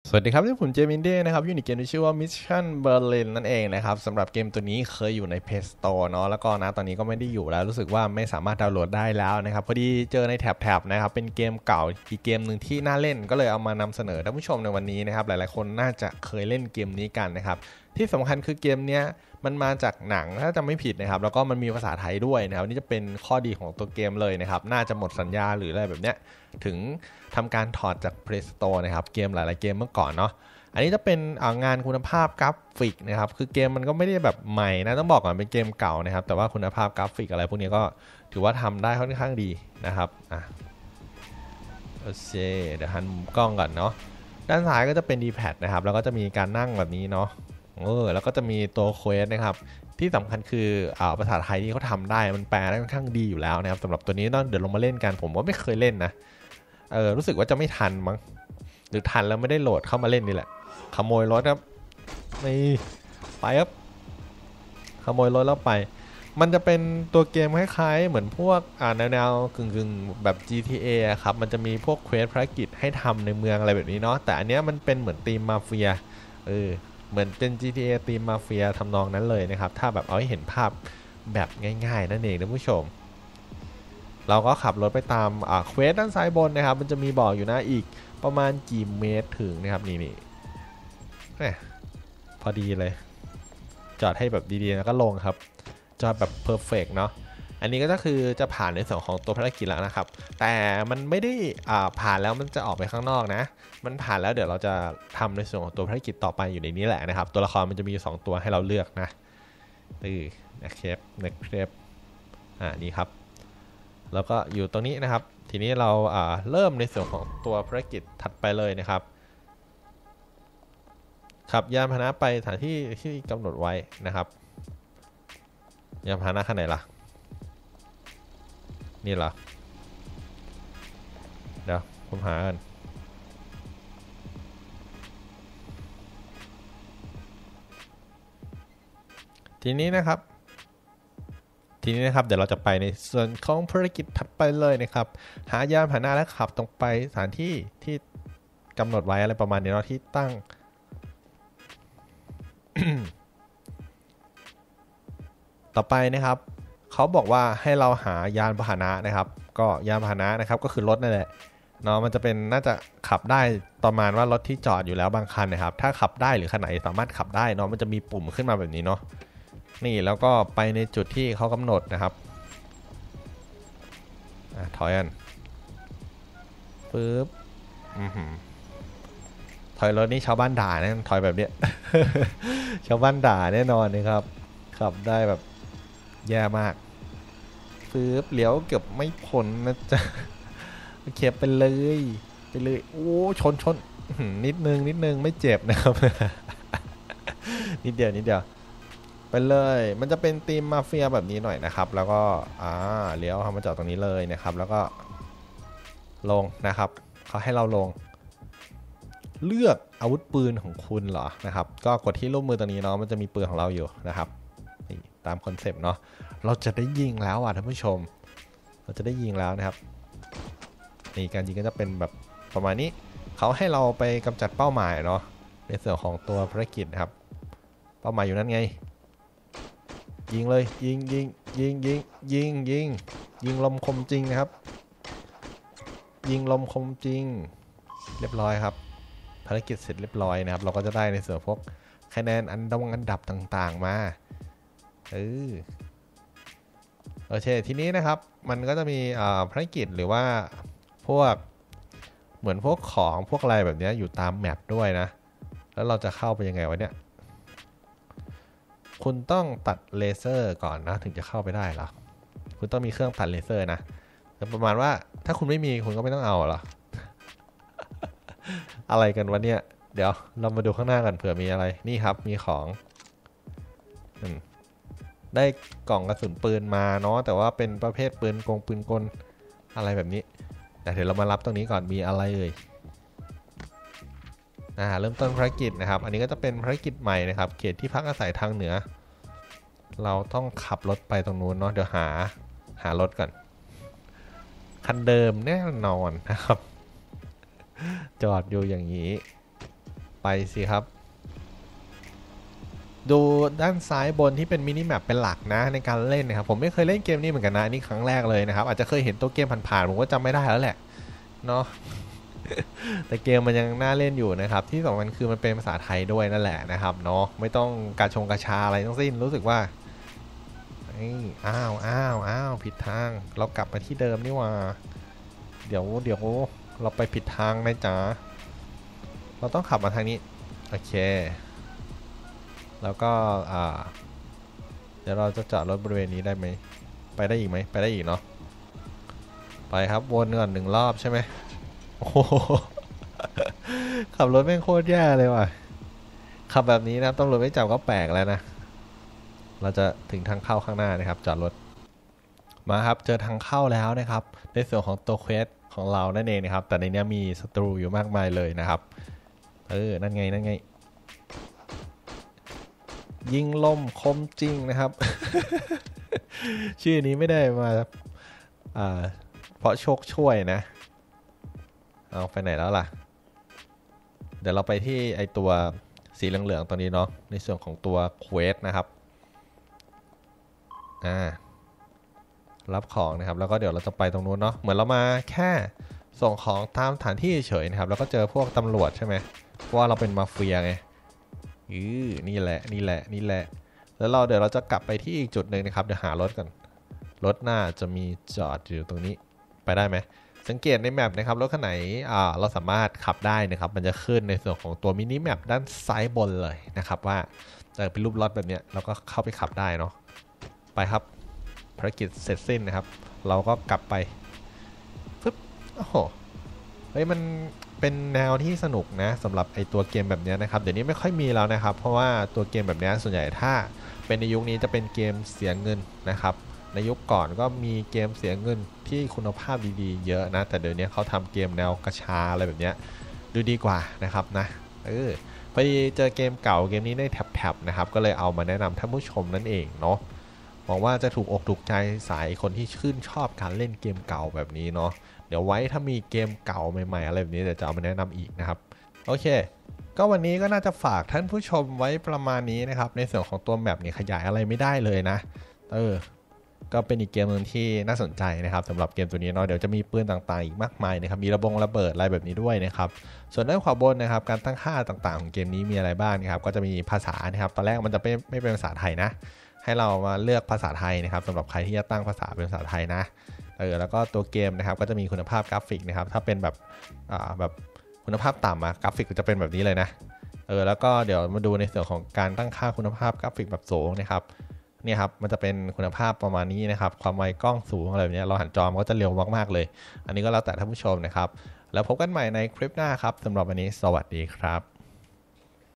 สวัสดีครับที่ผมเจมินเด้นะครับอยู่ในเกมที่ชื่อว่า Mission Berlin นั่นเองนะครับสำหรับเกมตัวนี้เคยอยู่ใน Play Store เนาะแล้วก็นะตอนนี้ก็ไม่ได้อยู่แล้วรู้สึกว่าไม่สามารถดาวน์โหลดได้แล้วนะครับพอดีเจอในแท็บนะครับเป็นเกมเก่าอีกเกมหนึ่งที่น่าเล่นก็เลยเอามานำเสนอท่านผู้ชมในวันนี้นะครับหลายๆคนน่าจะเคยเล่นเกมนี้กันนะครับที่สำคัญคือเกมเนี้ยมันมาจากหนังถ้าจำไม่ผิดนะครับแล้วก็มันมีภาษาไทยด้วยนะครับนี่จะเป็นข้อดีของตัวเกมเลยนะครับน่าจะหมดสัญญาหรืออะไรแบบเนี้ยถึงทำการถอดจาก Play Store นะครับเกมหลายๆเกมเมื่อก่อนเนาะ อันนี้จะเป็นงานคุณภาพกราฟิกนะครับคือเกมมันก็ไม่ได้แบบใหม่นะต้องบอกก่อนเป็นเกมเก่านะครับแต่ว่าคุณภาพกราฟิกอะไรพวกนี้ก็ถือว่าทำได้ค่อนข้างดีนะครับโอเคเดี๋ยวหันมุมกล้องก่อนเนาะด้านซ้ายก็จะเป็น D-pad นะครับแล้วก็จะมีการนั่งแบบนี้เนาะแล้วก็จะมีตัวเควสนะครับที่สำคัญคือภาษาไทยที่เขาทำได้มันแปลได้ค่อนข้างดีอยู่แล้วนะครับสำหรับตัวนี้ต้องเดี๋ยวลงมาเล่นกันผมก็ไม่เคยเล่นนะรู้สึกว่าจะไม่ทันมั้งหรือทันแล้วไม่ได้โหลดเข้ามาเล่นนี่แหละขโมยรถครับนี่ไปครับขโมยรถแล้วไปมันจะเป็นตัวเกมคล้ายๆเหมือนพวกแนวกึ่งแบบ GTA ครับมันจะมีพวกเควสภารกิจให้ทำในเมืองอะไรแบบนี้เนาะแต่อันเนี้ยมันเป็นเหมือนธีมมาเฟียเหมือนเป็น GTA ธีมมาเฟียทำนองนั้นเลยนะครับถ้าแบบเอาให้เห็นภาพแบบง่ายๆนั่นเองนะผู้ชมเราก็ขับรถไปตามเควสด้านซ้ายบนนะครับมันจะมีบอกอยู่นะอีกประมาณกี่เมตรถึงนะครับนี่พอดีเลยจอดให้แบบดีๆแล้วก็ลงครับจอดแบบเพอร์เฟกต์เนาะอันนี้ก็คือจะผ่านในส่วนของตัวภารกิจแล้วนะครับแต่มันไม่ได้ผ่านแล้วมันจะออกไปข้างนอกนะมันผ่านแล้วเดี๋ยวเราจะทำในส่วนของตัวภารกิจต่อไปอยู่ในนี้แหละนะครับตัวละครมันจะมี2ตัวให้เราเลือกนะนะครับนี่ครับแล้วก็อยู่ตรงนี้นะครับทีนี้เราเริ่มในส่วนของตัวภารกิจถัดไปเลยนะครับขับยานพาหนะไปสถานที่ที่กำหนดไว้นะครับยานพาหนะคันไหนล่ะนี่เหรอเดี๋ยวผมหากันทีนี้นะครับเดี๋ยวเราจะไปในส่วนของภารกิจถัดไปเลยนะครับหายานพาหนะและขับตรงไปสถานที่ที่กำหนดไว้อะไรประมาณนี้เนาะที่ตั้ง ต่อไปนะครับเขาบอกว่าให้เราหายานพาหนะนะครับก็ยานพาหนะนะครับก็คือรถนั่นแหละเนาะมันจะเป็นน่าจะขับได้ประมาณว่ารถที่จอดอยู่แล้วบางคันนะครับถ้าขับได้หรือคันไหนสามารถขับได้เนาะมันจะมีปุ่มขึ้นมาแบบนี้เนาะนี่แล้วก็ไปในจุดที่เขากำหนดนะครับถอยกันปึ๊บถอยรถนี่ชาวบ้านด่านะถอยแบบเนี้ย ชาวบ้านด่าแน่นอนนะครับขับได้แบบแย่มากปึ๊บเลี้ยวเกือบไม่พ้นนะจ๊ะเข็บไปเลยโอ้ชนนิดนึงไม่เจ็บนะครับ นิดเดียวไปเลยมันจะเป็นธีมมาเฟียแบบนี้หน่อยนะครับแล้วก็เลี้ยวเขามาจอดตรงนี้เลยนะครับแล้วก็ลงนะครับเขาให้เราลงเลือกอาวุธปืนของคุณเหรอนะครับก็กดที่รูปมือตรงนี้เนาะมันจะมีปืนของเราอยู่นะครับนี่ตามคอนเซปต์เนาะเราจะได้ยิงแล้วท่านผู้ชมเราจะได้ยิงแล้วนะครับนี่การยิงก็จะเป็นแบบประมาณนี้เขาให้เราไปกำจัดเป้าหมายเนาะในส่วนของตัวภารกิจนะครับเป้าหมายอยู่นั่นไงยิงเลยยิงลมคมจริงนะครับยิงลมคมจริงเรียบร้อยครับภารกิจเสร็จเรียบร้อยนะครับเราก็จะได้ในส่วนพวกคะแนนอันดับต่างๆมาโอเคทีนี้นะครับมันก็จะมีภารกิจหรือว่าพวกเหมือนพวกของพวกอะไรแบบนี้อยู่ตามแมปด้วยนะแล้วเราจะเข้าไปยังไงวะเนี่ยคุณต้องตัดเลเซอร์ก่อนนะถึงจะเข้าไปได้เหรอคุณต้องมีเครื่องตัดเลเซอร์นะแต่ประมาณว่าถ้าคุณไม่มีคุณก็ไม่ต้องเอาหรอ อะไรกันวะเนี่ยเดี๋ยวเรามาดูข้างหน้ากันเผื่อมีอะไรนี่ครับมีของได้กล่องกระสุนปืนมาเนาะแต่ว่าเป็นประเภทปืนกลอะไรแบบนี้แต่เดี๋ยวเรามารับตรงนี้ก่อนมีอะไรเลยเริ่มต้นภารกิจนะครับอันนี้ก็จะเป็นภารกิจใหม่นะครับเขตที่พักอาศัยทางเหนือเราต้องขับรถไปตรงนู้นเนาะเดี๋ยวหารถก่อนคันเดิมแน่นอนนะครับจอดอยู่อย่างนี้ไปสิครับดูด้านซ้ายบนที่เป็นมินิแมปเป็นหลักนะในการเล่นนะครับผมไม่เคยเล่นเกมนี้เหมือนกันนะนี่ครั้งแรกเลยนะครับอาจจะเคยเห็นตัวเกมผ่านๆผมก็จำไม่ได้แล้วแหละเนาะ แต่เกมมันยังน่าเล่นอยู่นะครับที่สำคัญคือมันเป็นภาษาไทยด้วยนั่นแหละนะครับเนาะไม่ต้องกระชาอะไรทั้งสิ้นรู้สึกว่าอ้าวผิดทางเรากลับมาที่เดิมนี่ว่าเดี๋ยวเราไปผิดทางนะจ๊ะเราต้องขับมาทางนี้โอเคแล้วก็เดี๋ยวเราจะจอดรถบริเวณนี้ได้ไหมไปได้อีกไหมไปได้อีกเนาะไปครับวนก่อน1 รอบใช่ไหมโอ้โหขับรถแม่งโคตรแย่เลยว่ะขับแบบนี้นะตำรวจไม่จับก็แปลกแล้วนะเราจะถึงทางเข้าข้างหน้านะครับจอดรถมาครับเจอทางเข้าแล้วนะครับในส่วนของตัวเควสของเรานั่นเองนะครับแต่ในนี้มีศัตรูอยู่มากมายเลยนะครับนั่นไงยิงลมคมจริงนะครับ ชื่อนี้ไม่ได้มาเพราะโชคช่วยนะเอาไปไหนแล้วล่ะเดี๋ยวเราไปที่ไอตัวสีเหลืองๆตัวนี้เนาะในส่วนของตัวเควสนะครับรับของนะครับแล้วก็เดี๋ยวเราจะไปตรงนู้นเนาะเหมือนเรามาแค่ส่งของตามสถานที่เฉยนะครับแล้วก็เจอพวกตำรวจใช่ไหมเพราะว่าเราเป็นมาเฟียไงนี่แหละแล้วเดี๋ยวเราจะกลับไปที่อีกจุดหนึ่งนะครับเดี๋ยวหารถกันรถหน้าจะมีจอดอยู่ตรงนี้ไปได้ไหมสังเกตในแมปนะครับรถคันไหนเราสามารถขับได้นะครับมันจะขึ้นในส่วนของตัวมินิแมปด้านซ้ายบนเลยนะครับว่าจะเป็นรูปรถแบบนี้เราก็เข้าไปขับได้เนาะไปครับภารกิจเสร็จสิ้นนะครับเราก็กลับไปปึ๊บโอ้โหเฮ้ยมันเป็นแนวที่สนุกนะสำหรับไอตัวเกมแบบนี้นะครับเดี๋ยวนี้ไม่ค่อยมีแล้วนะครับเพราะว่าตัวเกมแบบนี้ส่วนใหญ่ถ้าเป็นในยุคนี้จะเป็นเกมเสียเงินนะครับในยุคก่อนก็มีเกมเสียเงินที่คุณภาพดีๆเยอะนะแต่เดี๋ยวนี้เขาทำเกมแนวกระชาอะไรแบบนี้ดูดีกว่านะครับนะพอดีเจอเกมเก่าเกมนี้ในแท็บนะครับก็เลยเอามาแนะนำท่านผู้ชมนั่นเองเนาะหวังว่าจะถูกอกถูกใจสายคนที่ชื่นชอบการเล่นเกมเก่าแบบนี้เนาะเดี๋ยวไว้ถ้ามีเกมเก่าใหม่ๆอะไรแบบนี้เดี๋ยวจะเอามาแนะนำอีกนะครับโอเคก็วันนี้ก็น่าจะฝากท่านผู้ชมไว้ประมาณนี้นะครับในส่วนของตัวแมปเนี่ยขยายอะไรไม่ได้เลยนะก็เป็นอีกเกมนึงที่น่าสนใจนะครับสำหรับเกมตัวนี้เนาะเดี๋ยวจะมีปืนต่างๆอีกมากมายนะครับมีระเบิดอะไรแบบนี้ด้วยนะครับส่วนด้านขวาบนนะครับการตั้งค่าต่างๆของเกมนี้มีอะไรบ้างนะครับก็จะมีภาษานะครับตอนแรกมันจะไม่เป็นภาษาไทยนะให้เรามาเลือกภาษาไทยนะครับสำหรับใครที่จะตั้งภาษาเป็นภาษาไทยนะแล้วก็ตัวเกมนะครับก็จะมีคุณภาพกราฟิกนะครับถ้าเป็นแบบคุณภาพต่ำกราฟิกจะเป็นแบบนี้เลยนะแล้วก็เดี๋ยวมาดูในส่วนของการตั้งค่าคุณภาพกราฟิกแบบสูงนะครับเนี่ยครับมันจะเป็นคุณภาพประมาณนี้นะครับความไวกล้องสูงอะไรแบบนี้เราหันจอมันก็จะเร็วมากๆเลยอันนี้ก็แล้วแต่ท่านผู้ชมนะครับแล้วพบกันใหม่ในคลิปหน้าครับสำหรับวันนี้สวัสดีครับ